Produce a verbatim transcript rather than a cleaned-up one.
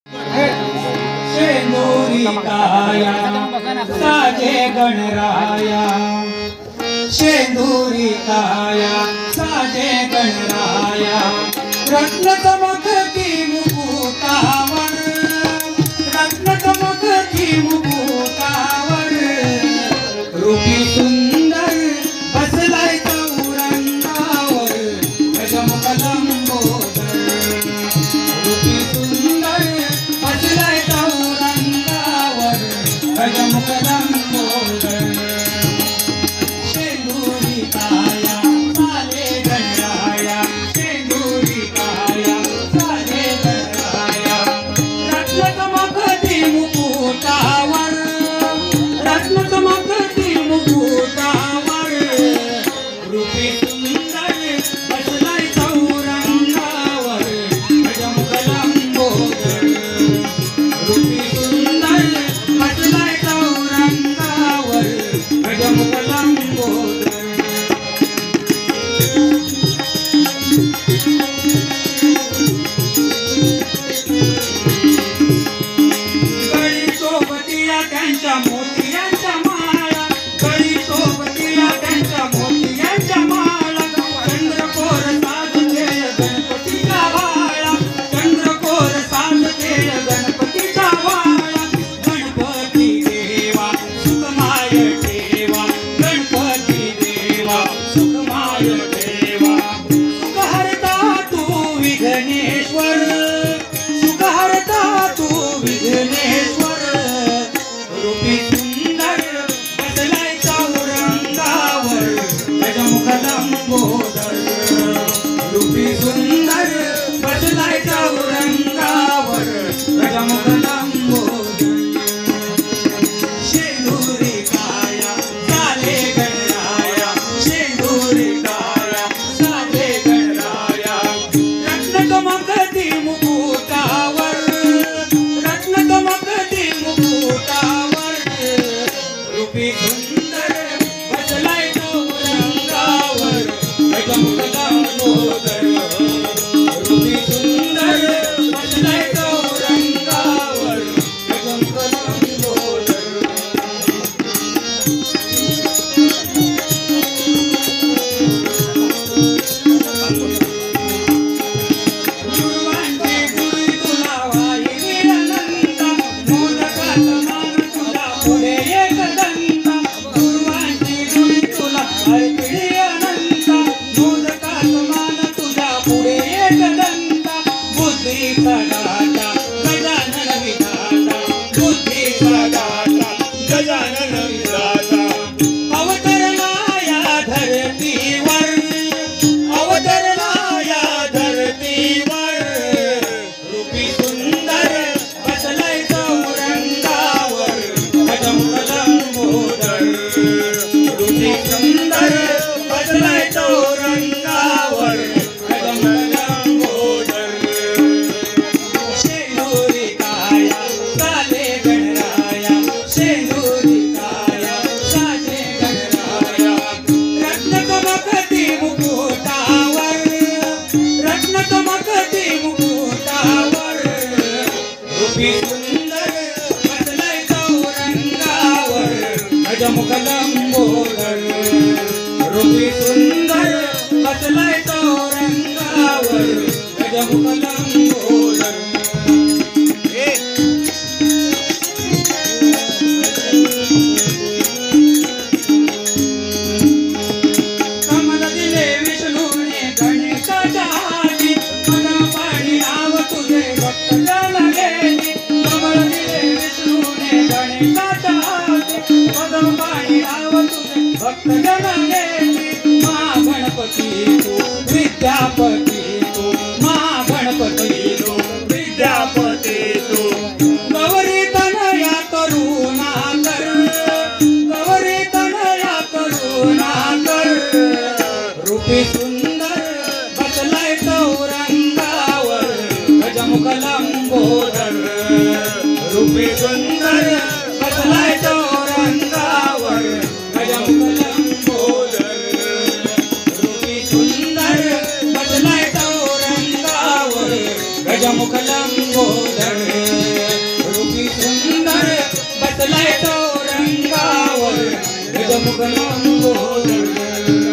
शेंदुरी काया साजे गणराया, शेंदुरी काया साजे गणराया, रत्न चमकती मुकुटावर, रत्न चमकती मुकुटावर, रूपी सुंदर बसलाय चौरंगावर, गजमुख लंबोदर, रूपी सुंदर बसलाय चौरंगावर, गजमुख लंबोदर, शेंदुरी काया साजे गणराया, शेंदुरी काया साजे गणराया, रत्न चमकती मुकुटावर, रत्न चमकती मुकुटावर, रूपी सुंदर बसलाय चौरंगावर, गजमुख लंबोदर, रूपी सुंदर बसलाय चौरंगावर, गजमुख लंबोदर. गळी सोबतिया त्यांच्या मोतियांच्या माळा, गळी सोबतिया त्यांच्या मोतियांच्या माळा, चंद्रकोर साजते गणपतीचा वाळा, चंद्रकोर साजते गणपतीचा वाळा, गणपती देवा सुखमाय ठेवा, गणपती देवा सुखमाय ठेवा, सुखहर्ता तू विघ्नेश्वर, सुखहर्ता तू विघ्नेश्वर, रूपी सुंदर बसलाय चौरंगावर, गजमुख लंबोदर, रूपी सुंदर बसलाय चौरंगावर, गजमुख लंबोदर, शेंदुरी काया साजे गणराया, शेंदुरी काया साजे गणराया, रत्न चमकती मुकुटावर, रत्न चमकती मुकुटावर, रूपी सुंदर बसलाय चौरंगावर, गजमुख लंबोदर, रूपी सुंदर बसलाय चौरंगावर, गजमुख लंबोदर. दुर्वांची दुरी तुला वाहिली अनंता, मोदकात मान तुला पुढे एक दंता, दुर्वांची दुरी तुला वाहिली अनंता, मोदकात मान तुझ्या पुढे एक दंता, बुद्धीचा दाता गजानन विधाता, बुद्धीचा दाता गजानन विधाता, अवतरला या धरतीवर, अवतरला या धरतीवर, रूपी सुंदर बसलाय चौरंगावर, गजमुख लंबोदर, रूपी सुंदर बसलाय चौरंगावर, गजमुख लंबोदर, शेंदुरी काया साजे गणराया, शेंदुरी काया साजे गणराया, रत्न चमकती मुकुटावर, रत्न चमकती मुकुटावर, रूपी सुंदर बसलाय चौरंगावर, गजमुख लंबोदर, रूपी सुंदर बसलाय चौरंगावर, गजमुख लंबोदर. कमल दिले विष्णूने गणेशाच्या हाती, मना पाणी नाव तुझे भक्त जन गेली, कमल दिले विष्णूने गणेशाच्या हाती, पद पाणी नाव तुझे भक्त जन गेली, गजमुख नाम गोवर्धन